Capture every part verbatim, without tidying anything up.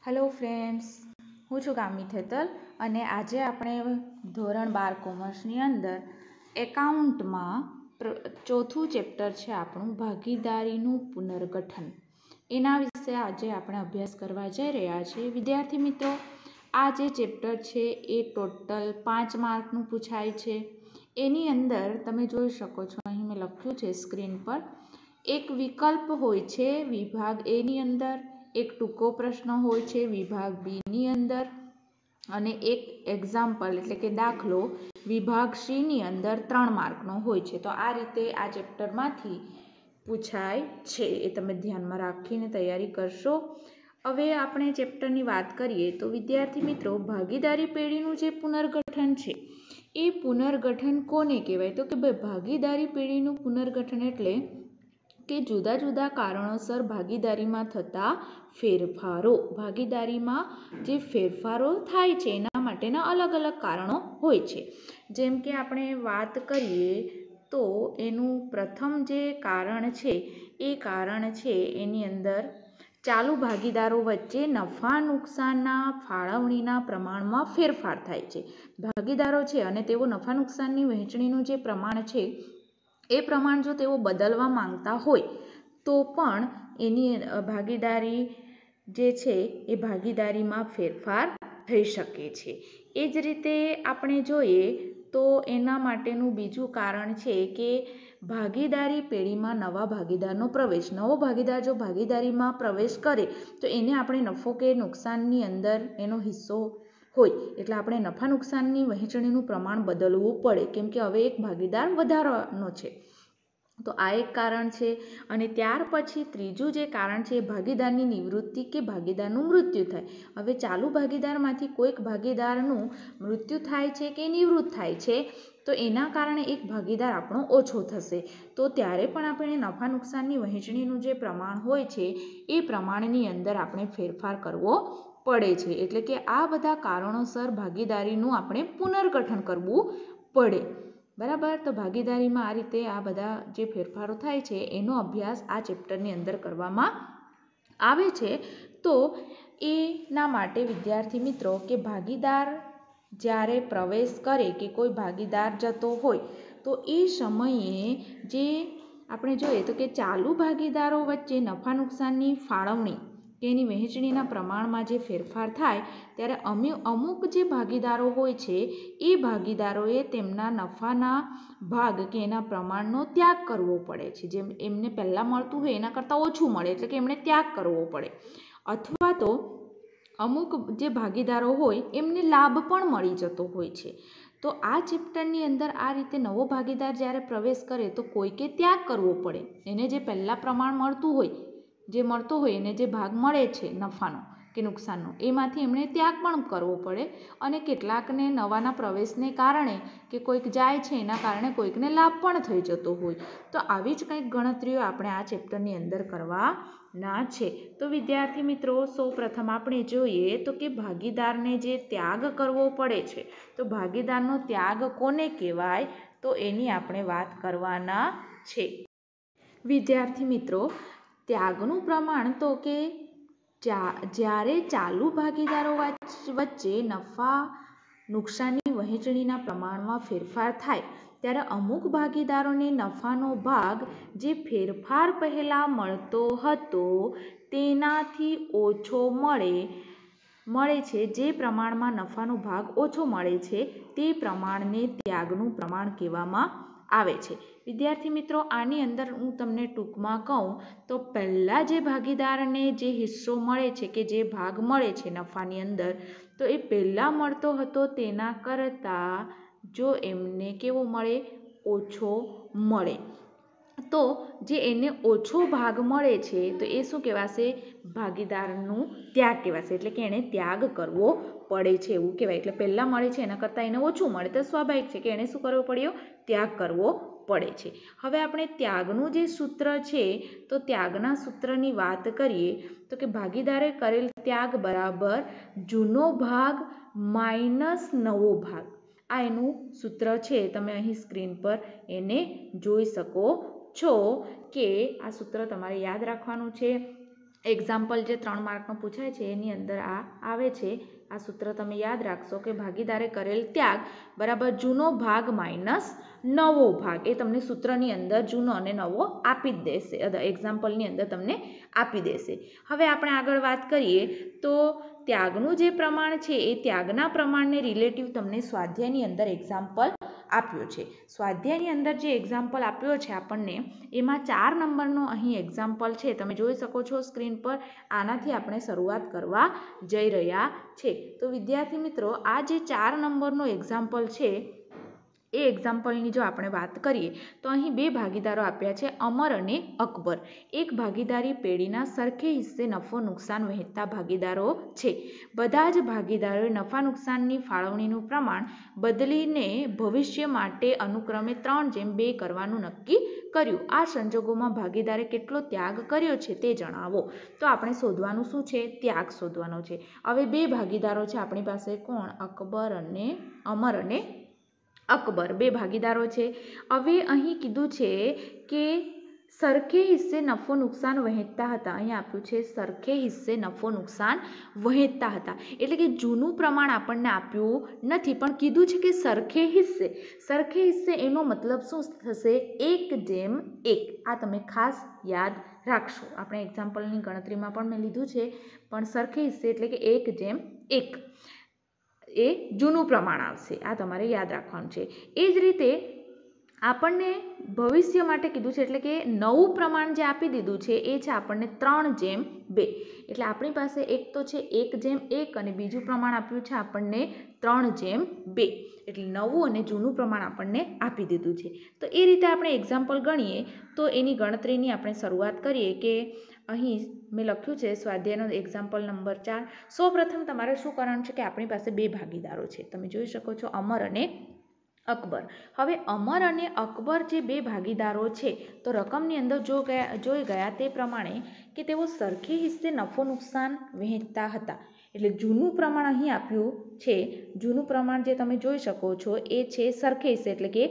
Hello friends, हूँ छुं गामी थेतल अने आजे आपणे धोरण बार कॉमर्सनी अंदर एकाउंट में चौथुं चेप्टर छे आपणुं भागीदारीनुं पुनर्गठन। एना विषे आजे आपणे अभ्यास करवा जई रह्या छीए। विद्यार्थी मित्रों, आ जे चेप्टर छे ए टोटल पांच मार्कनुं पूछाय छे। एनी अंदर तमे जोई शको छो, अहीं मैं लख्युं छे स्क्रीन पर, एक विकल्प होय छे विभाग ए नी अंदर, एक टूको प्रश्न होय छे विभाग बी नी अंदर अने एक एक्जाम्पल एटले के दाखलो विभाग सी नी अंदर त्रण मार्कनो होय छे। तो आ रीते आ चेप्टर मांथी पूछाय छे, ए तमे ध्यानमां राखीने तैयारी करशो। हवे आपणे चेप्टरनी वात करीए तो विद्यार्थी मित्रों, भागीदारी पेढीनुं जे पुनर्गठन छे ए पुनर्गठन कोने कहेवाय? तो के भागीदारी पेढीनुं पुनर्गठन एटले के जुदा जुदा कारणोसर भागीदारीमां थता फेरफारो। भागीदारीमां जे फेरफारो थाय छे एना माटेना अलग अलग कारणो होय छे। जेम के आपणे वात करीए तो एनुं प्रथम जे कारण छे ए कारण छे एनी अंदर चालू भागीदारो वच्चे नफा नुकसानना फाळवણીના પ્રમાણમાં ફેરફાર થાય છે। ભાગીદારો છે અને તેઓ નફા નુકસાનની વહેંચણીનું જે પ્રમાણ છે એ પ્રમાણ જો તેઓ બદલવા માંગતા હોય તો પણ એની ભાગીદારી જે છે એ ભાગીદારીમાં ફેરફાર થઈ શકે છે। એ જ રીતે આપણે જોઈએ તો એના માટેનું બીજું કારણ છે કે ભાગીદારી પેઢીમાં નવા ભાગીદારનો પ્રવેશ। નવો ભાગીદાર જો ભાગીદારીમાં પ્રવેશ કરે તો એને આપણે નફો કે નુકસાનની અંદર એનો હિસ્સો હોય એટલે આપણે નફા નુકસાનની વહેંચણીનું પ્રમાણ બદલવું પડે, કેમ કે હવે એક ભાગીદાર વધારવાનો છે। તો આ એક કારણ છે। અને ત્યાર પછી ત્રીજું જે કારણ છે ભાગીદારની નિવૃત્તિ કે ભાગીદારનું મૃત્યુ થાય। હવે ચાલુ ભાગીદારમાંથી કોઈક ભાગીદારનું મૃત્યુ થાય છે કે નિવૃત્ત થાય છે તો એના કારણે એક ભાગીદાર આપણો ઓછો થશે, તો ત્યારે પણ આપણે નફા નુકસાનની વહેંચણીનું જે પ્રમાણ હોય છે એ પ્રમાણની અંદર આપણે ફેરફાર કરવો પડે છે। એટલે કે આ બધા કારણોસર ભાગીદારીનું આપણે પુનર્ગઠન કરવું પડે, બરાબર। તો ભાગીદારીમાં આ રીતે આ બધા જે ફેરફારો થાય છે એનો અભ્યાસ આ ચેપ્ટરની અંદર કરવામાં આવે છે। તો એના માટે વિદ્યાર્થી મિત્રો કે ભાગીદાર જ્યારે પ્રવેશ કરે કે કોઈ ભાગીદાર જતો હોય તો એ સમયે જે આપણે જોઈએ તો કે ચાલુ ભાગીદારો વચ્ચે નફા નુકસાનની ફાળવણી કે એની વહેંચણીના પ્રમાણમાં જે ફેરફાર થાય ત્યારે અમે અમુક જે ભાગીદારો હોય છે એ ભાગીદારોએ તેમના નફાના ભાગ કે એના પ્રમાણનો ત્યાગ કરવો પડે છે। જેમ એમને પહેલાં મળતું હોય એના કરતાં ઓછું મળે એટલે કે એમણે ત્યાગ કરવો પડે, અથવા તો અમુક જે ભાગીદારો હોય એમને લાભ પણ મળી જતો હોય છે। તો આ ચેપ્ટરની અંદર આ રીતે નવો ભાગીદાર જ્યારે પ્રવેશ કરે તો કોઈકે ત્યાગ કરવો પડે। એને જે પહેલાં પ્રમાણ મળતું હોય જે મળતો હોય એને જે ભાગ મળે છે નફાનો કે નુકસાનનો એમાંથી એમણે ત્યાગ પણ કરવો પડે, અને કેટલાકને નવાના પ્રવેશને કારણે કે કોઈક જાય છે એના કારણે કોઈકને લાભ પણ થઈ જતો હોય। તો આવી જ કંઈક ગણતરીઓ આપણે આ ચેપ્ટરની અંદર કરવાના છે। તો વિદ્યાર્થી મિત્રો, સૌ પ્રથમ આપણે જોઈએ તો કે ભાગીદારને જે ત્યાગ કરવો પડે છે તો ભાગીદારનો ત્યાગ કોને કહેવાય તો એની આપણે વાત કરવાના છે। વિદ્યાર્થી મિત્રો, ત્યાગનું પ્રમાણ તો કે જ્યારે ચાલુ ભાગીદારો વચ્ચે નફા નુકસાનની વહેંચણીના પ્રમાણમાં ફેરફાર થાય ત્યારે અમુક ભાગીદારોને નફાનો ભાગ જે ફેરફાર પહેલાં મળતો હતો તેનાથી ઓછો મળે મળે છે જે પ્રમાણમાં નફાનો ભાગ ઓછો મળે છે તે પ્રમાણને ત્યાગનું પ્રમાણ કહેવામાં આવે છે। વિદ્યાર્થી મિત્રો, આની અંદર હું તમને ટૂંકમાં કહું તો પહેલાં જે ભાગીદારને જે હિસ્સો મળે છે કે જે ભાગ મળે છે નફાની અંદર તો એ પહેલાં મળતો હતો તેના કરતાં જો એમને કેવો મળે, ઓછો મળે, તો જે એને ઓછો ભાગ મળે છે તો એ શું કહેવાશે, ભાગીદારનું ત્યાગ કહેવાશે। એટલે કે એણે ત્યાગ કરવો પડે છે એવું કહેવાય। એટલે પહેલાં મળે છે એના કરતાં એને ઓછું મળે તો સ્વાભાવિક છે કે એણે શું કરવો પડ્યો, ત્યાગ કરવો પડે છે। હવે આપણે ત્યાગનું જે સૂત્ર છે તો ત્યાગના સૂત્રની વાત કરીએ તો કે ભાગીદારે કરેલ ત્યાગ બરાબર જૂનો ભાગ માઇનસ નવો ભાગ, આ એનું સૂત્ર છે। તમે અહીં સ્ક્રીન પર એને જોઈ શકો છો કે આ સૂત્ર તમારે યાદ રાખવાનું છે। એક્ઝામ્પલ જે ત્રણ માર્કનો પૂછાય છે એની અંદર આ આવે છે. આ સૂત્ર તમે યાદ રાખશો કે ભાગીદારે કરેલ ત્યાગ બરાબર જૂનો ભાગ માઇનસ નવો ભાગ. એ તમને સૂત્રની અંદર જૂનો અને નવો આપી જ દેશે, એક્ઝામ્પલની અંદર તમને આપી દેશે. હવે આપણે આગળ વાત કરીએ તો ત્યાગનું જે પ્રમાણ છે એ ત્યાગના પ્રમાણને રિલેટિવ તમને સ્વાધ્યાયની અંદર એક્ઝામ્પલ આપ્યો છે. સ્વાધ્યાયની અંદર જે એક્ઝામ્પલ આપ્યો છે આપણને એમાં ચાર નંબરનો અહીં એક્ઝામ્પલ છે, તમે જોઈ શકો છો સ્ક્રીન પર. આનાથી આપણે શરૂઆત કરવા જઈ રહ્યા છે. તો વિદ્યાર્થી મિત્રો, આ જે ચાર નંબરનો એક્ઝામ્પલ છે એ એક્ઝામ્પલની જો આપણે વાત કરીએ તો અહીં બે ભાગીદારો આપ્યા છે, અમર અને અકબર. એક ભાગીદારી પેઢીના સરખે હિસ્સે નફો નુકસાન વહેંચતા ભાગીદારો છે. બધા જ ભાગીદારોએ નફા નુકસાનની ફાળવણીનું પ્રમાણ બદલીને ભવિષ્ય માટે અનુક્રમે ત્રણ જેમ બે કરવાનું નક્કી કર્યું. આ સંજોગોમાં ભાગીદારે કેટલો ત્યાગ કર્યો છે તે જણાવો. તો આપણે શોધવાનું શું છે? ત્યાગ શોધવાનો છે. હવે બે ભાગીદારો છે આપણી પાસે, કોણ? અકબર અને અમર અને અકબર બે ભાગીદારો છે. હવે અહીં કીધું છે કે સરખે હિસ્સે નફો નુકસાન વહેંચતા હતા. અહીં આપ્યું છે સરખે હિસ્સે નફો નુકસાન વહેંચતા હતા, એટલે કે જૂનું પ્રમાણ આપણને આપ્યું નથી પણ કીધું છે કે સરખે હિસ્સે. સરખે હિસ્સે એનો મતલબ શું થશે? એક જેમ એક. આ તમે ખાસ યાદ રાખશો. આપણે એક્ઝામ્પલની ગણતરીમાં પણ મેં લીધું છે, પણ સરખે હિસ્સે એટલે કે એક જેમ એક એ જૂનું પ્રમાણ આવશે. આ તમારે યાદ રાખવાનું છે. એ જ રીતે આપણને ભવિષ્ય માટે કીધું છે, એટલે કે નવું પ્રમાણ જે આપી દીધું છે એ છે આપણને ત્રણ જેમ બે. એટલે આપણી પાસે એક તો છે એક જેમ એક અને બીજું પ્રમાણ આપ્યું છે આપણને ત્રણ જેમ બે. એટલે નવું અને જૂનું પ્રમાણ આપણને આપી દીધું છે. તો એ રીતે આપણે એક્ઝામ્પલ ગણીએ તો એની ગણતરીની આપણે શરૂઆત કરીએ કે અહીં મેં લખ્યું છે સ્વાધ્યાયનો એક્ઝામ્પલ નંબર ચાર. સૌપ્રથમ તમારે શું કરવાનું છે કે આપણી પાસે બે ભાગીદારો છે, તમે જોઈ શકો છો અમર અને અકબર. હવે અમર અને અકબર જે બે ભાગીદારો છે તો રકમની અંદર જો ગયા જોઈ ગયા તે પ્રમાણે કે તેઓ સરખે હિસ્સે નફો નુકસાન વહેંચતા હતા. એટલે જૂનું પ્રમાણ અહીં આપ્યું છે. જૂનું પ્રમાણ જે તમે જોઈ શકો છો એ છે સરખે હિસ્સે, એટલે કે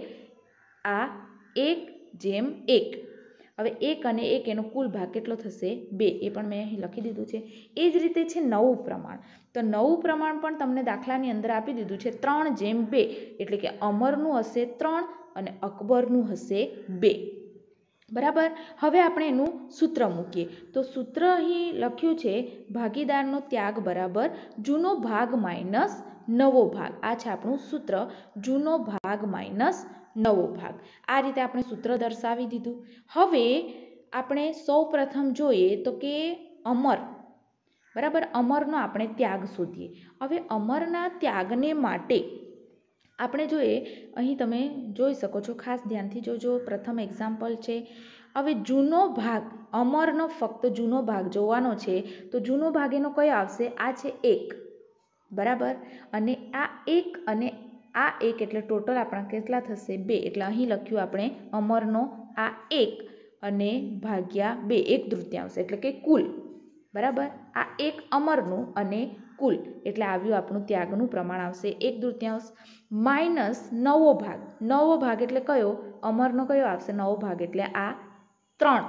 આ એક જેમ એક. હવે એક અને એક એનો કુલ ભાગ કેટલો થશે? બે. એ પણ મેં અહીં લખી દીધું છે. એ જ રીતે છે નવું પ્રમાણ. તો નવું પ્રમાણ પણ તમને દાખલાની અંદર આપી દીધું છે ત્રણ જેમ બે, એટલે કે અમરનું હશે ત્રણ અને અકબરનું હશે બે. બરાબર. હવે આપણે એનું સૂત્ર મૂકીએ તો સૂત્ર અહીં લખ્યું છે ભાગીદારનો ત્યાગ બરાબર જૂનો ભાગ માઇનસ નવો ભાગ. આ છે આપણું સૂત્ર, જૂનો ભાગ માઇનસ નવો ભાગ. આ રીતે આપણે સૂત્ર દર્શાવી દીધું. હવે આપણે સૌ પ્રથમ જોઈએ તો કે અમર, બરાબર, અમરનો આપણે ત્યાગ શોધીએ. હવે અમરના ત્યાગને માટે આપણે જોઈએ, અહીં તમે જોઈ શકો છો, ખાસ ધ્યાનથી જોજો. પ્રથમ એક્ઝામ્પલ છે. હવે જૂનો ભાગ, અમરનો ફક્ત જૂનો ભાગ જોવાનો છે તો જૂનો ભાગ એનો કયો આવશે? આ છે એક, બરાબર. અને આ એક અને આ એક એટલે ટોટલ આપણા કેટલા થશે? બે. એટલે અહીં લખ્યું આપણે અમરનો આ એક અને ભાગ્યા બે, એક તૃતીયાંશ એટલે કે કુલ, બરાબર. આ એક અમરનું અને કુલ એટલે આવ્યું આપણું ત્યાગનું પ્રમાણ આવશે એક તૃતીયાંશ માઇનસ નવો ભાગ. નવો ભાગ એટલે કયો? અમરનો કયો આવશે નવો ભાગ? એટલે આ ત્રણ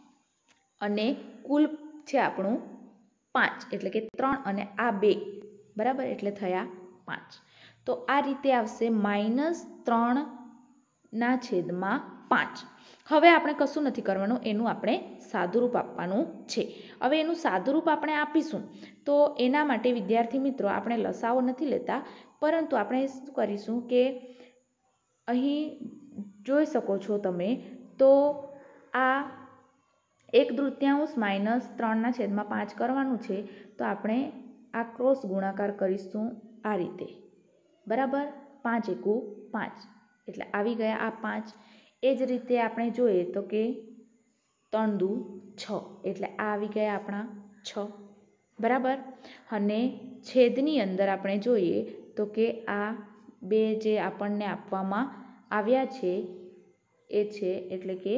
અને કુલ છે આપણું પાંચ, એટલે કે ત્રણ અને આ બે, બરાબર, એટલે થયા પાંચ. તો આ રીતે આવશે માઇનસ ત્રણ ના છેદમાં પાંચ. હવે આપણે કશું નથી કરવાનું, એનું આપણે સાદુરૂપ આપવાનું છે. હવે એનું સાદુરૂપ આપણે આપીશું તો એના માટે વિદ્યાર્થી મિત્રો આપણે લસાવો નથી લેતા, પરંતુ આપણે શું કરીશું કે અહીં જોઈ શકો છો તમે તો આ એક તૃતીયાંશ માઇનસ ત્રણના છેદમાં પાંચ કરવાનું છે. તો આપણે આ ક્રોસ ગુણાકાર કરીશું આ રીતે, બરાબર. પાંચ એકુ પાંચ એટલે આવી ગયા આ પાંચ. એ જ રીતે આપણે જોઈએ તો કે ત્રણ દુ છ એટલે આ આવી ગયા આપણા છ, બરાબર. અને છેદની અંદર આપણે જોઈએ તો કે આ બે જે આપણને આપવામાં આવ્યા છે એ છે, એટલે કે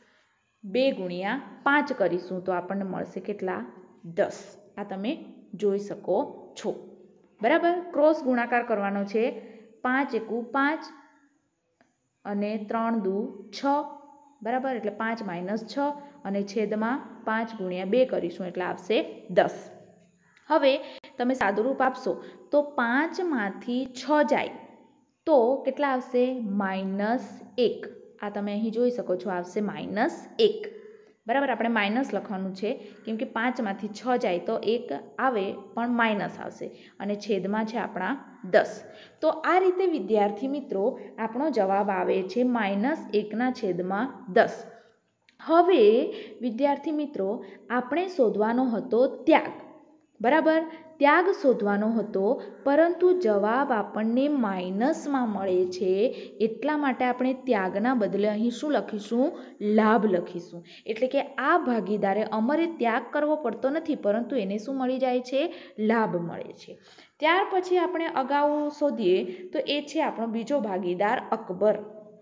બે ગુણ્યા પાંચ કરીશું તો આપણને મળશે કેટલા? દસ. આ તમે જોઈ શકો છો, બરાબર. ક્રોસ ગુણાકાર કરવાનો છે. પાંચ એકુ પાંચ અને ત્રણ દુ છ बराबर एटले पांच माइनस छ अने छेदमां पांच गुणिया बे करीशुं एटले आवशे दस। हवे तमे सादुरूप आपशो तो पांच मांथी छ जाय तो केटला आवशे माइनस एक। आ तमे अहीं जोई शको छो आवशे माइनस एक। बराबर आपणे माइनस लखवानुं छे केम के पांच मांथी छ जाय तो एक आवे पण माइनस आवशे अने छेदमां छे आपणा दस। तो आ रीते विद्यार्थी मित्रों आपणो जवाब आवे छे माइनस एकना छेदमां दस। हवे विद्यार्थी मित्रों आपणे शोधवानो हतो त्याग। बराबर त्याग शोधवानो हतो परंतु जवाब आपणने माइनसमां मळे छे એટલા માટે આપણે ત્યાગના બદલે અહીં શું લખીશું લાભ લખીશું। એટલે કે આ ભાગીદારે અમારે ત્યાગ કરવો પડતો નથી પરંતુ એને શું મળી જાય છે લાભ મળે છે। ત્યાર પછી આપણે અગાઉ શોધીએ તો એ છે આપણો બીજો ભાગીદાર અકબર।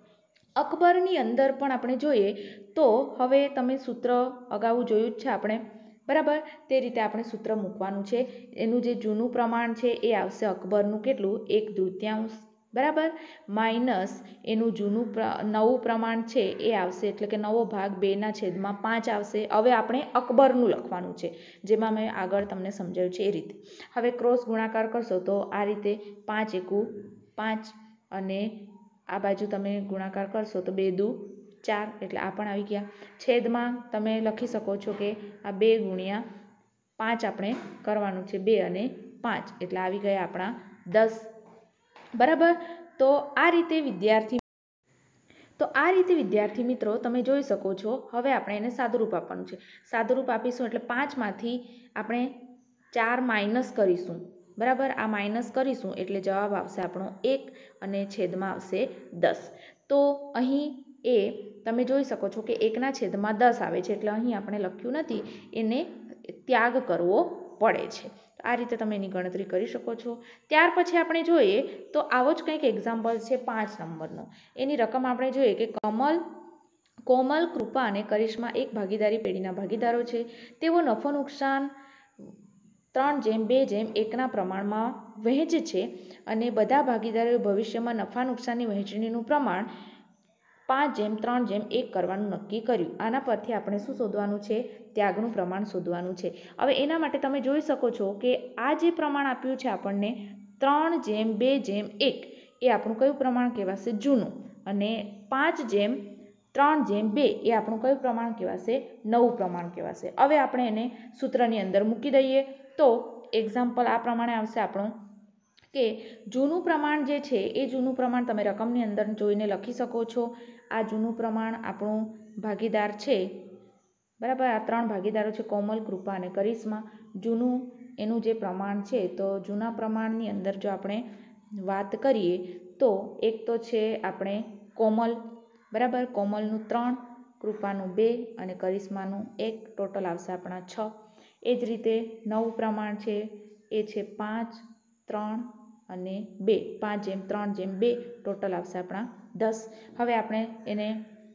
અકબરની અંદર પણ આપણે જોઈએ તો હવે તમે સૂત્ર અગાઉ જોયું જ છે આપણે बराबर ते रीते आपणे सूत्र मूकवानुं छे। एनुं जे जूनुं प्रमाण छे ए आवशे अकबरनुं केटलुं एक तृतीयांश बराबर माइनस एनुं जूनुं प्र नवुं प्रमाण छे ए आवशे एटले के नवो भाग बे ना छेदमां पांच आवशे। हवे आपणे अकबरनुं लखवानुं छे जेमां मैं आगळ तमने समजाव्युं छे ए रीते। हवे क्रॉस गुणाकार करशो तो आ रीते पांच एकू पांच अने आ बाजू तमे गुणाकार करशो तो बे दू चार एटले आ पण आवी गया। छेदमां तमे लखी शको छो के आ बे गुणिया पांच आपणे करवानुं छे बे अने पांच एटले आवी गया आपणा दस। बराबर तो आ रीते विद्यार्थी तो आ रीते विद्यार्थी मित्रों तमे जोई शको छो। हवे आपणे एने सादुरूप आपवानुं छे। सादुरूप आपीशुं एटले पांच मांथी आपणे चार माइनस करीशुं। बराबर आ माइनस करीशुं एटले जवाब आवशे आपणो एक अने छेदमां आवशे दस। तो अहीं ए तमे जोई शको छो के एकना छेदमां दस आवे छे एटले अहीं आपणे लख्युं नथी एने त्याग करवो पड़े छे। आ रीते तमे एनी गणतरी करी शको छो। त्यार पछी आपणे जोईए तो आवो ज कंईक एक्जाम्पल छे पांच नंबरनो। एनी रकम आपणे जोईए के कमल कोमल कृपा अने करिश्मा एक भागीदारी पेढ़ीना भागीदारो छे। तेओ नफो नुकसान त्रण जेम बे जेम एकना प्रमाणमां वहेंचे छे अने बधा भागीदारोए भविष्यमां नफा नुकसाननी वहेंचणीनुं प्रमाण पांच जेम त्रण जेम एक करवानुं नक्की कर्युं। आना परथी आपणे शुं शोधवानुं छे त्यागनुं प्रमाण शोधवानुं छे। हवे एना माटे तमे जोई शको छो के आ जे प्रमाण आप्युं छे आपणने त्रण जेम बे जेम एक ए आपणुं कयुं प्रमाण कहेवाशे जूनुं अने पांच जेम त्रण जेम बे ए आपणुं कयुं प्रमाण कहेवाशे नवुं प्रमाण कहेवाशे। हवे आपणे एने सूत्रनी अंदर मूकी दईए तो एक्जाम्पल आ प्रमाणे आवशे आपणुं के जूनुं प्रमाण जे छे ए जूनुं प्रमाण तमे रकमनी अंदर जोईने लखी शको छो। आ जूनुं प्रमाण आपणुं भागीदार छे। बराबर आ त्रण भागीदारो छे कोमल कृपा अने करिश्मा। जूनुं एनुं जे प्रमाण छे तो जूना प्रमाणनी अंदर जो आपणे वात करीए तो एक तो छे आपणे कोमल बराबर कोमलनुं त्रण कृपानुं बे अने करिश्मानुं एक टोटल आवशे आपणा छ। ए ज रीते नवुं प्रमाण छे ए छे पांच त्रण अने बे पांच जेम त्रण जेम बे टोटल आवशे आपणा दस। हवे आपणे एने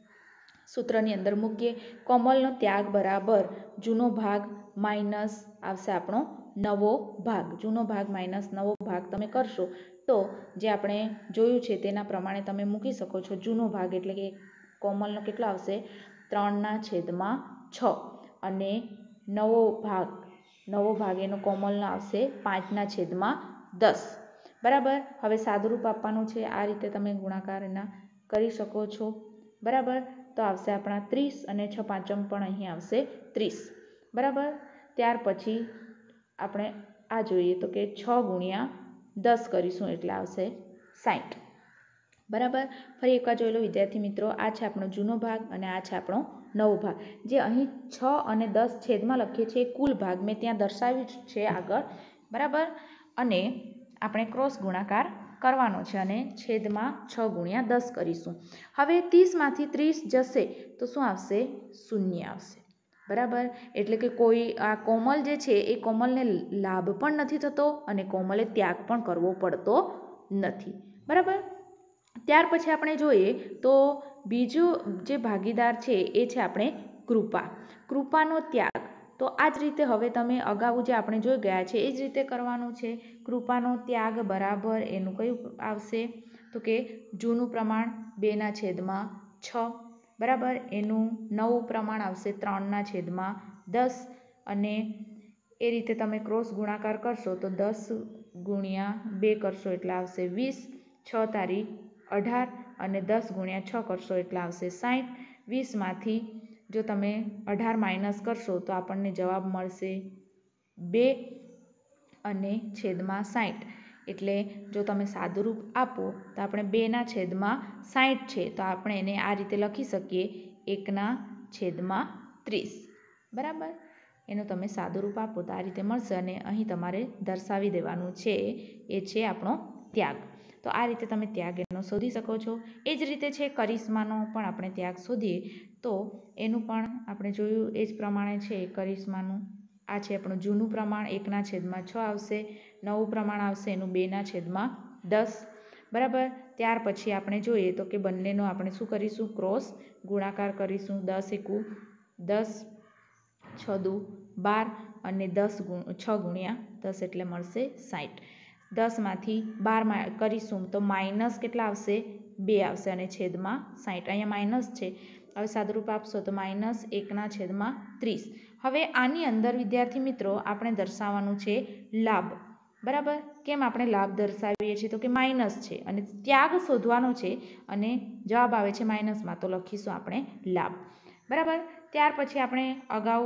सूत्रनी अंदर मूकीए कोमलनो त्याग बराबर जूनो भाग माइनस आवशे आपणो नवो भाग। जूनो भाग माइनस नवो भाग तमे करशो तो जे आपणे जोयुं छे तेना प्रमाणे तमे मूकी शको छो। जूनो भाग एटले के कोमलनो केटलो आवशे त्रण ना छेदमां छ अने नवो भाग नवो भाग एनो कोमलनो आवशे पांच ना छेदमां दस। बराबर हवे सादुरूप आपवानुं छे। आ रीते तमे गुणाकार एना करी शको छो। बराबर तो आवशे आपणा त्रीस अने छ पांचम पण अहीं आवशे त्रीस। बराबर त्यार पछी आपणे आ जोईए तो के छ गुणिया दस करीशुं एटले आवशे साठ। बराबर फरी एकवार जोई लो विद्यार्थी मित्रों आ छे आपणो जूनो भाग अने आ छे आपणो नवो भाग। जे अहीं छ अने दस छेदमां लखीए छीए कुल भाग मैं त्यां दर्शाव्युं छे आगळ। बराबर अने आपणे क्रॉस गुणाकार करवानो छे अने छेदमां छ गुणिया दस करीशुं। हवे तीस मांथी त्रीस जशे तो शुं आवशे शून्य आवशे। बराबर एटले के कोई आ कोमल जे छे ए कोमलने लाभ पण नथी थतो अने कोमले त्याग पण करवो पड़तो नथी। बराबर त्यार पछी आपणे जोईए तो बीजो जे भागीदार छे ए छे आपणे कृपा। कृपानो त्याग तो आ ज रीते हवे तमे अगाऊ जे आपणे जोई गया छे ए ज रीते करवानुं छे। कृपानो त्याग बराबर एनुं कयुं आवशे तो के जूनुं प्रमाण बे ना छेदमां छ। બરાબર. એનું નવું પ્રમાણ આવશે ત્રણના છેદમાં દસ અને એ રીતે તમે ક્રોસ ગુણાકાર કરશો તો દસ ગુણ્યા બે કરશો એટલે આવશે વીસ, છ તારીખ અઢાર અને દસ ગુણ્યા છ કરશો એટલે આવશે સાઠ. વીસમાંથી જો તમે અઢાર માઇનસ કરશો તો આપણને જવાબ મળશે બે અને છેદમાં સાઠ. એટલે જો તમે સાદુરૂપ આપો તો આપણે બેના છેદમાં સાઠ છે તો આપણે એને આ રીતે લખી શકીએ એકના છેદમાં ત્રીસ. બરાબર. એનું તમે સાદુરૂપ આપો તો આ રીતે મળશે અને અહીં તમારે દર્શાવી દેવાનું છે એ છે આપણો ત્યાગ. તો આ રીતે તમે ત્યાગ એનો શોધી શકો છો. એ જ રીતે છે કરિશ્માનો પણ આપણે ત્યાગ શોધીએ તો એનું પણ આપણે જોયું એ જ પ્રમાણે છે કરિશ્માનું. આ છે આપણું જૂનું પ્રમાણ એકના છેદમાં છ આવશે, નવું પ્રમાણ આવશે એનું બેના છેદમાં દસ. બરાબર. ત્યાર પછી આપણે જોઈએ તો કે બંનેનો આપણે શું કરીશું ક્રોસ ગુણાકાર કરીશું. દસ એકુ દસ, છ દુ બાર અને દસ છ ગુણ્યા દસ એટલે મળશે સાઠ. દસમાંથી બાર કરીશું તો માઇનસ કેટલા આવશે બે આવશે અને છેદમાં સાઠ. અહીંયા માઇનસ છે, હવે સાદુરૂપ આપશો તો માઇનસ એકના છેદમાં ત્રીસ. હવે આની અંદર વિદ્યાર્થી મિત્રો આપણે દર્શાવવાનું છે લાભ. બરાબર. કેમ આપણે લાભ દર્શાવીએ છીએ તો કે માઇનસ છે અને ત્યાગ શોધવાનો છે અને જવાબ આવે છે માઇનસમાં તો લખીશું આપણે લાભ. બરાબર. ત્યાર પછી આપણે અગાઉ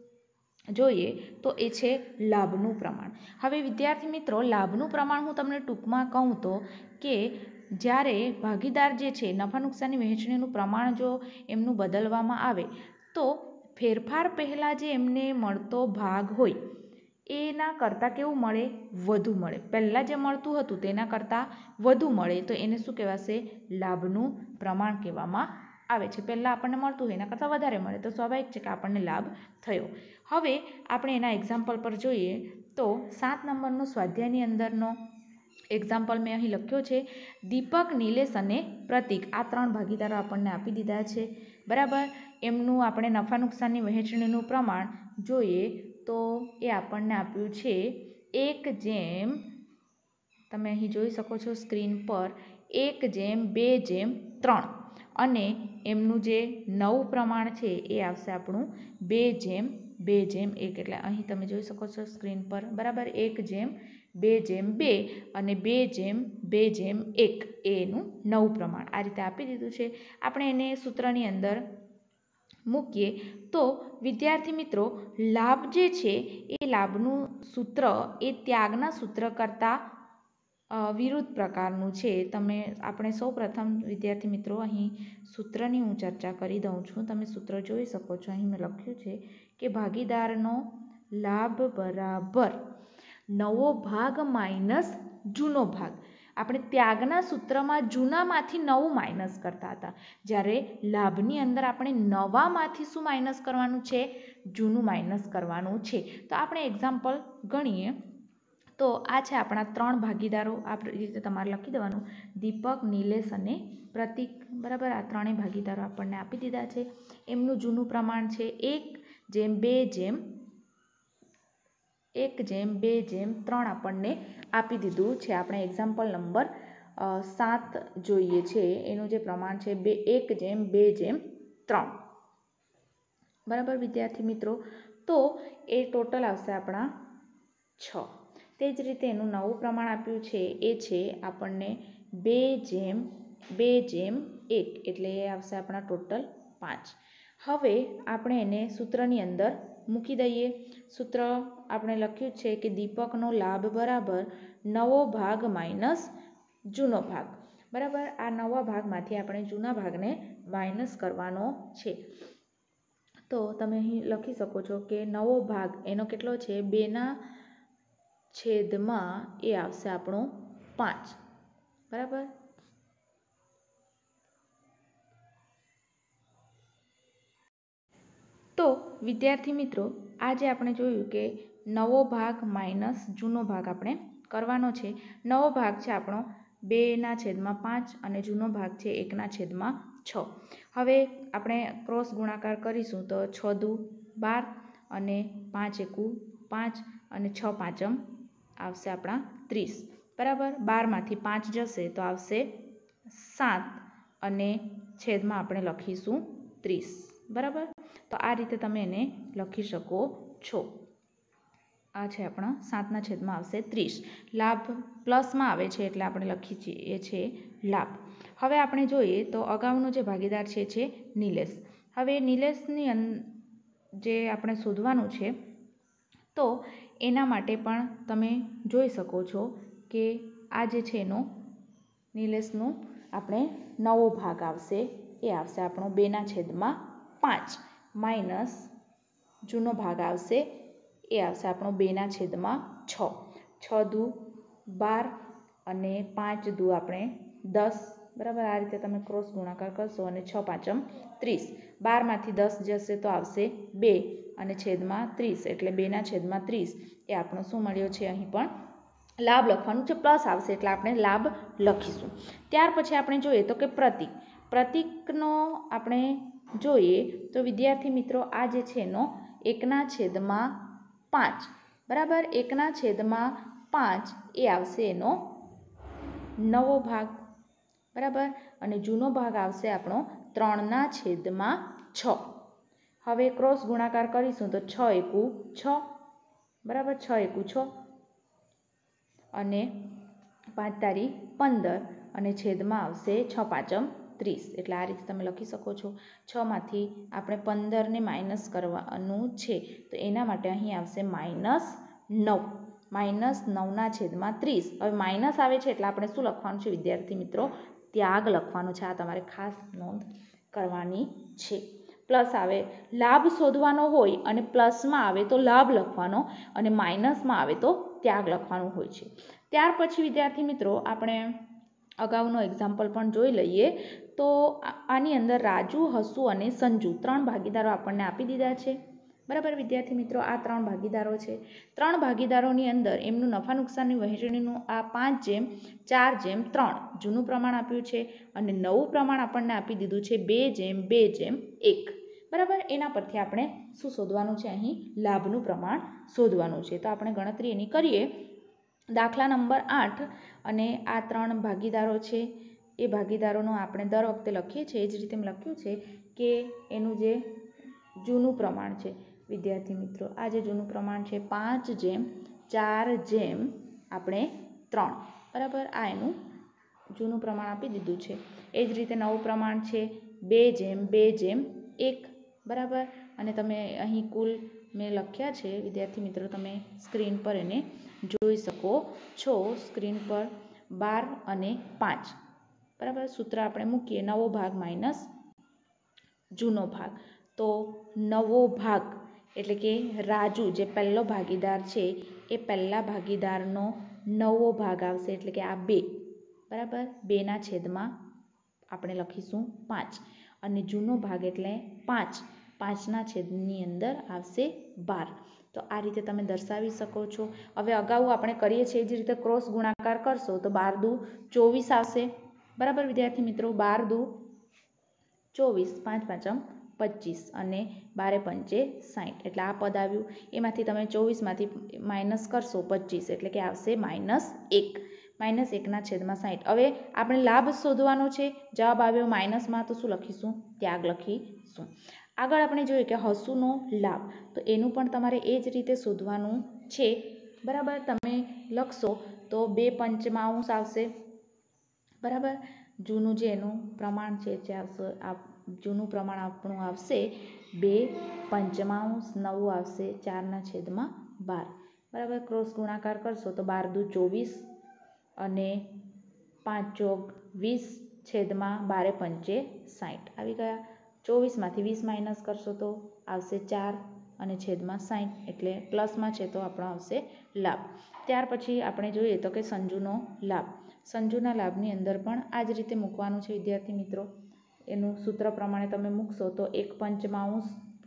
જોઈએ તો એ છે લાભનું પ્રમાણ. હવે વિદ્યાર્થી મિત્રો લાભનું પ્રમાણ હું તમને ટૂંકમાં કહું તો કે જ્યારે ભાગીદાર જે છે નફા નુકસાનની વહેંચણીનું પ્રમાણ જો એમનું બદલવામાં આવે તો ફેરફાર પહેલાં જે એમને મળતો ભાગ હોય એના કરતાં કેવું મળે વધુ મળે. પહેલાં જે મળતું હતું તેના કરતાં વધુ મળે તો એને શું કહેવાશે લાભનું પ્રમાણ કહેવામાં આવે છે. પહેલાં આપણને મળતું હોય એના કરતાં વધારે મળે તો સ્વાભાવિક છે કે આપણને લાભ થયો. હવે આપણે એના એક્ઝામ્પલ પર જોઈએ તો સાત નંબરનો સ્વાધ્યાયની અંદરનો એક્ઝામ્પલ મેં અહીં લખ્યો છે. દીપક, નિલેશ અને પ્રતિક આ ત્રણ ભાગીદારો આપણને આપી દીધા છે. બરાબર. એમનું આપણે નફા નુકસાનની વહેંચણીનું પ્રમાણ જોઈએ તો એ આપણને આપ્યું છે એક જેમ તમે અહીં જોઈ શકો છો સ્ક્રીન પર એક જેમ બે જેમ ત્રણ અને એમનું જે નવું પ્રમાણ છે એ આવશે આપણું બે જેમ બે જેમ એક. એટલે અહીં તમે જોઈ શકો છો સ્ક્રીન પર. બરાબર. એક જેમ બે જેમ બે અને બે જેમ બે જેમ એક એનું નવું પ્રમાણ આ રીતે આપી દીધું છે. આપણે એને સૂત્રની અંદર મૂકીએ તો વિદ્યાર્થી મિત્રો લાભ જે છે એ લાભનું સૂત્ર એ ત્યાગના સૂત્ર કરતાં વિરુદ્ધ પ્રકારનું છે. તમે આપણે સૌ પ્રથમ વિદ્યાર્થી મિત્રો અહીં સૂત્રની હું ચર્ચા કરી દઉં છું. તમે સૂત્ર જોઈ શકો છો. અહીં મેં લખ્યું છે કે ભાગીદારનો લાભ બરાબર નવો ભાગ માઇનસ જૂનો ભાગ. આપણે ત્યાગના સૂત્રમાં જૂનામાંથી નવું માઇનસ કરતા હતા, જ્યારે લાભની અંદર આપણે નવામાંથી શું માઇનસ કરવાનું છે જૂનું માઇનસ કરવાનું છે. તો આપણે એક્ઝામ્પલ ગણીએ તો આ છે આપણા ત્રણ ભાગીદારો. આ રીતે તમારે લખી દેવાનું દીપક, નિલેશ અને પ્રતિક. બરાબર. આ ત્રણેય ભાગીદારો આપણને આપી દીધા છે. એમનું જૂનું પ્રમાણ છે એક જેમ બે જેમ એક જેમ બે જેમ ત્રણ આપણને આપી દીધું છે. આપણે એક્ઝામ્પલ નંબર સાત જોઈએ છે. એનું જે પ્રમાણ છે બે એક જેમ બે જેમ ત્રણ. બરાબર વિદ્યાર્થી મિત્રો. તો એ ટોટલ આવશે આપણા છ. તે જ રીતે એનું નવું પ્રમાણ આપ્યું છે એ છે આપણને બે જેમ બે જેમ એક એટલે એ આવશે આપણા ટોટલ પાંચ. હવે આપણે એને સૂત્રની અંદર મૂકી દઈએ. સૂત્ર આપણે લખ્યું છે કે દીપકનો લાભ બરાબર નવો ભાગ માઇનસ જૂનો ભાગ. બરાબર. આ નવા ભાગમાંથી આપણે જૂના ભાગને માઇનસ કરવાનો છે. તો તમે અહીં લખી શકો છો કે નવો ભાગ એનો કેટલો છે બેના છેદમાં એ આવશે આપણો પાંચ. બરાબર. તો વિદ્યાર્થી મિત્રો આજે આપણે જોયું કે નવો ભાગ માઇનસ જૂનો ભાગ આપણે કરવાનો છે. નવો ભાગ છે આપણો બેના છેદમાં પાંચ અને જૂનો ભાગ છે એકના છેદમાં છ. હવે આપણે ક્રોસ ગુણાકાર કરીશું તો છ દુ બાર અને પાંચ એકુ પાંચ અને છ પાંચમ આવશે આપણા ત્રીસ. બરાબર. બારમાંથી પાંચ જશે તો આવશે સાત અને છેદમાં આપણે લખીશું ત્રીસ બરાબર। તો આ રીતે તમે એને લખી શકો છો। આ છે આપણા સાતના છેદમાં આવશે ત્રીસ। લાભ પ્લસમાં આવે છે એટલે આપણે લખી છીએ છે લાભ। હવે આપણે જોઈએ તો અગાઉનો જે ભાગીદાર છે છે નિલેશ। હવે નિલેશની જે આપણે શોધવાનું છે તો એના માટે પણ તમે જોઈ શકો છો કે આ જે છે એનો નિલેશનો આપણે નવો ભાગ આવશે એ આવશે આપણો બેના છેદમાં પાંચ માઇનસ જૂનો ભાગ આવશે એ આવશે આપણો બેના છેદમાં છ। છ દુ બાર અને પાંચ દુ આપણે દસ બરાબર। આ રીતે તમે ક્રોસ ગુણાકાર કરશો અને છ પાંચમ ત્રીસ। બારમાંથી દસ જશે તો આવશે બે અને છેદમાં ત્રીસ એટલે બેના છેદમાં ત્રીસ એ આપણો શું મળ્યો છે અહીં પણ લાભ લખવાનું છે પ્લસ આવશે એટલે આપણે લાભ લખીશું। ત્યાર પછી આપણે જોઈએ તો કે પ્રતીક। પ્રતીકનો આપણે જોઈએ તો વિદ્યાર્થી મિત્રો આ જે છે એનો એકના છેદમાં પાંચ બરાબર। એકના છેદમાં પાંચ એ આવશે એનો નવો ભાગ બરાબર અને જૂનો ભાગ આવશે આપણો ત્રણના છેદમાં છ। હવે ક્રોસ ગુણાકાર કરીશું તો છ એકુ છ બરાબર। છ એકુ છ અને પાંચ તારી પંદર અને છેદમાં આવશે છ પાંચમ ત્રીસ એટલે આ રીતે તમે લખી શકો છો। છમાંથી આપણે પંદરને માઇનસ કરવાનું છે તો એના માટે અહીં આવશે માઇનસ નવ માઇનસ નવના છેદમાં ત્રીસ। હવે માઇનસ આવે છે એટલે આપણે શું લખવાનું છે વિદ્યાર્થી મિત્રો ત્યાગ લખવાનો છે। આ તમારે ખાસ નોંધ કરવાની છે। પ્લસ આવે લાભ શોધવાનો હોય અને પ્લસમાં આવે તો લાભ લખવાનો અને માઇનસમાં આવે તો ત્યાગ લખવાનું હોય છે। ત્યાર પછી વિદ્યાર્થી મિત્રો આપણે અગાઉનો એક્ઝામ્પલ પણ જોઈ લઈએ તો આની અંદર રાજુ હસુ અને સંજુ ત્રણ ભાગીદારો આપણને આપી દીધા છે બરાબર। વિદ્યાર્થી મિત્રો આ ત્રણ ભાગીદારો છે। ત્રણ ભાગીદારોની અંદર એમનું નફા નુકસાનની વહેંચણીનું આ પાંચ જેમ ચાર જેમ ત્રણ જૂનું પ્રમાણ આપ્યું છે અને નવું પ્રમાણ આપણને આપી દીધું છે બે જેમ બે જેમ એક બરાબર। એના પરથી આપણે શું શોધવાનું છે અહીં લાભનું પ્રમાણ શોધવાનું છે। તો આપણે ગણતરી એની કરીએ। દાખલા નંબર આઠ અને આ ત્રણ ભાગીદારો છે એ ભાગીદારોનો આપણે દર વખતે લખીએ છીએ એ જ રીતે લખ્યું છે કે એનું જે જૂનું પ્રમાણ છે વિદ્યાર્થી મિત્રો આ જે જૂનું પ્રમાણ છે પાંચ જેમ ચાર જેમ આપણે ત્રણ બરાબર। આ એનું જૂનું પ્રમાણ આપી દીધું છે। એ જ રીતે નવું પ્રમાણ છે બે જેમ બે જેમ એક બરાબર। અને તમે અહીં કુલ મેં લખ્યા છે વિદ્યાર્થી મિત્રો તમે સ્ક્રીન પર એને જોઈ શકો છો। સ્ક્રીન પર બાર અને પાંચ બરાબર। સૂત્ર આપણે મૂકીએ નવો ભાગ માઇનસ જૂનો ભાગ તો નવો ભાગ એટલે કે રાજુ જે પહેલો ભાગીદાર છે એ પહેલા ભાગીદારનો નવો ભાગ આવશે એટલે કે આ બે બરાબર। બેના છેદમાં આપણે લખીશું પાંચ અને જૂનો ભાગ એટલે પાંચ પાંચના છેદની અંદર આવશે બાર। તો આ રીતે તમે દર્શાવી શકો છો। હવે અગાઉ આપણે કરીએ છીએ જે રીતે ક્રોસ ગુણાકાર કરશો તો બાર દુ ચોવીસ આવશે બરાબર વિદ્યાર્થી મિત્રો। બાર દુ ચોવીસ પાંચ પાંચમ પચીસ અને બારે પંચે સાઠ એટલે આ પદ આવ્યું। એમાંથી તમે ચોવીસમાંથી માઇનસ કરશો પચીસ એટલે કે આવશે માઇનસ એક માઇનસ એકના છેદમાં સાઠ। હવે આપણે લાભ શોધવાનો છે જવાબ આવ્યો માઇનસમાં તો શું લખીશું ત્યાગ લખીશું। આગળ આપણે જોઈએ કે હસુનો લાભ તો એનું પણ તમારે એ જ રીતે શોધવાનું છે બરાબર। તમે લખશો તો બે પંચમાંશ આવશે બરાબર। જૂનું જે એનું પ્રમાણ છે જે આવશે આ જૂનું પ્રમાણ આપણું આવશે બે પંચમાંશ નવું આવશે ચારના છેદમાં બાર બરાબર। ક્રોસ ગુણાકાર કરશો તો બાર દુ ચોવીસ અને પાંચ ચોક વીસ છેદમાં બારે પંચે સાઠ આવી ગયા। ચોવીસમાંથી વીસ માઇનસ કરશો તો આવશે ચાર અને છેદમાં સાઠ એટલે પ્લસમાં છે તો આપણો આવશે લાભ। ત્યાર પછી આપણે જોઈએ તો કે સંજુનો લાભ। સંજુના લાભની અંદર પણ આ જ રીતે મૂકવાનું છે વિદ્યાર્થી મિત્રો। એનું સૂત્ર પ્રમાણે તમે મૂકશો તો એક પંચમાંશ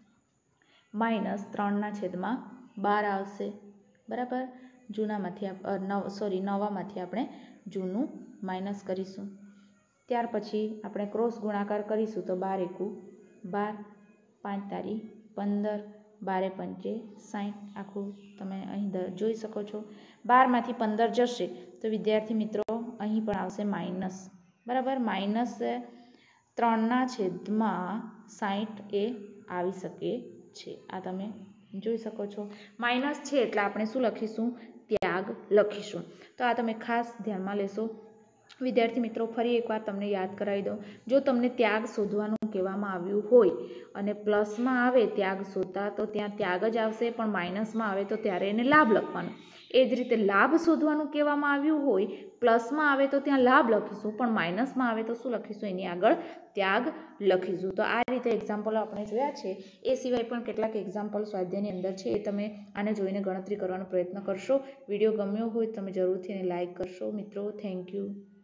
માઇનસ ત્રણના છેદમાં બાર આવશે બરાબર। જૂનામાંથી નવ સોરી નવામાંથી આપણે જૂનું માઇનસ કરીશું। ત્યાર પછી આપણે ક્રોસ ગુણાકાર કરીશું તો બાર એકુ બાર પાંચ તારી પંદર બારે પંચે સાઠ આખું તમે અહીં જોઈ શકો છો। બારમાંથી પંદર જશે તો વિદ્યાર્થી મિત્રો અહીં પણ આવશે માઇનસ બરાબર। માઇનસ ત્રણના છેદમાં સાઠ એ આવી શકે છે. આ તમે જોઈ શકો છો. માઇનસ છે એટલે આપણે શું લખીશું? ત્યાગ લખીશું. તો આ તમે ખાસ ધ્યાનમાં લેશો. વિદ્યાર્થી મિત્રો, ફરી એકવાર તમને યાદ કરાવી દઉં. જો તમને ત્યાગ શોધવાનું કહેવામાં આવ્યું હોય અને પ્લસમાં આવે ત્યાગ શોધતા તો ત્યાં ત્યાગ જ આવશે, પણ માઇનસમાં આવે તો ત્યારે એને લાભ લખવાનો. એ જ રીતે લાભ શોધવાનું કહેવામાં આવ્યું હોય, પ્લસમાં આવે તો ત્યાં લાભ લખીશું, પણ માઇનસમાં આવે તો શું લખીશું? એની આગળ ત્યાગ લખીશું. તો આ રીતે એક્ઝામ્પલો આપણે જોયા છે. એ સિવાય પણ કેટલાક એક્ઝામ્પલ સ્વાધ્યાયની અંદર છે, એ તમે આને જોઈને ગણતરી કરવાનો પ્રયત્ન કરશો. વિડીયો ગમ્યો હોય તમે જરૂરથી એને લાઇક કરશો. મિત્રો, થેન્ક યુ.